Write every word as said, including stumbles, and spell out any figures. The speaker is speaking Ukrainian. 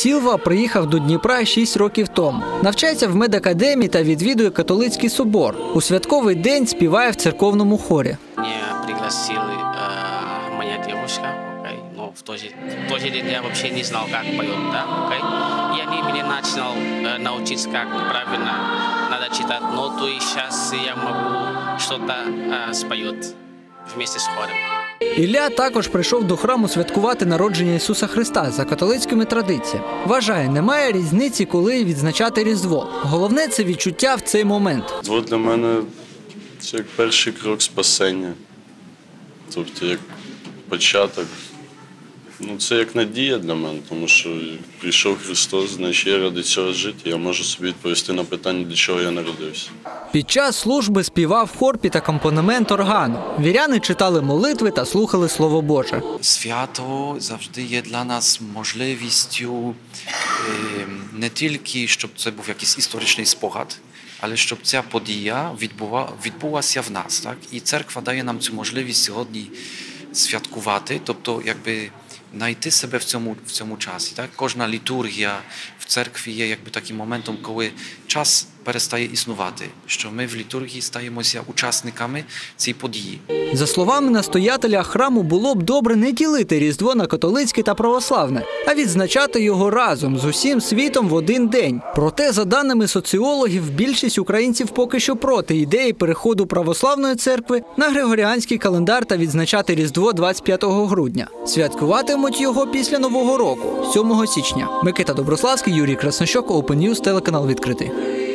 Сілва приїхав до Дніпра шість років тому. Навчається в медакадемії та відвідує католицький собор. У святковий день співає в церковному хорі. Мене пригласили э, моя девушка, окей, но в тот же, в тот же день я вообще не знал, как поет, да, окей. И они меня начал э, научиться, как правильно надо читать ноту, и сейчас я могу что-то э, споет вместе с хором. Ілля також прийшов до храму святкувати народження Ісуса Христа за католицькими традиціями. Вважає, немає різниці, коли відзначати Різдво. Головне – це відчуття в цей момент. Різдво для мене – це як перший крок спасення. Тобто, як початок. Ну, це як надія для мене, тому що прийшов Христос, значить я ради цього жити, я можу собі відповісти на питання, для чого я народився. Під час служби співав хор під акомпанемент органу. Віряни читали молитви та слухали Слово Боже. Свято завжди є для нас можливістю не тільки, щоб це був якийсь історичний спогад, але щоб ця подія відбулася в нас. Так? І церква дає нам цю можливість сьогодні святкувати, тобто якби знайти себе в цьому, в цьому часі. Так? Кожна літургія в церкві є якби таким моментом, коли час перестає існувати, що ми в літургії стаємося учасниками цієї події. За словами настоятеля храму, було б добре не ділити Різдво на католицьке та православне, а відзначати його разом з усім світом в один день. Проте, за даними соціологів, більшість українців поки що проти ідеї переходу православної церкви на григоріанський календар та відзначати Різдво двадцять п'ятого грудня. Святкуватимуть його після Нового року, сьомого січня. Микита Доброславський, Юрій Краснощок, Open News, телеканал «Відкритий».